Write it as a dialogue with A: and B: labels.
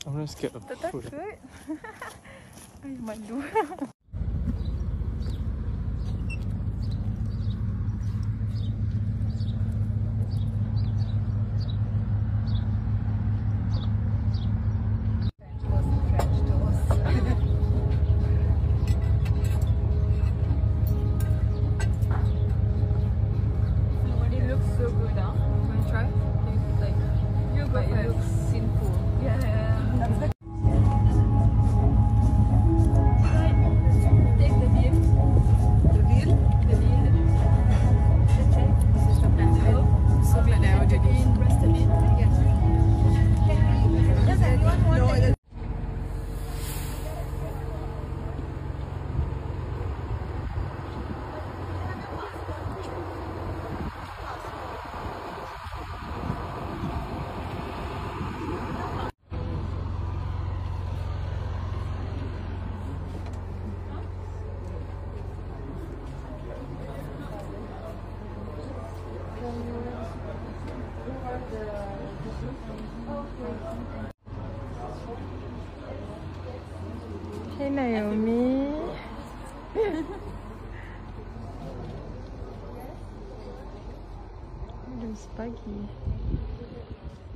A: I'm not scared of
B: Tak
A: food.
B: takut. Ay, malu. It looks so good, huh? Want to try? You go first. It looks sinful. Yeah. That's the take the deal. The deal? The deal. The check. This is the plan. So we now do the rest of it. Yes. Does anyone want it? Hey Naomi. Jam pagi.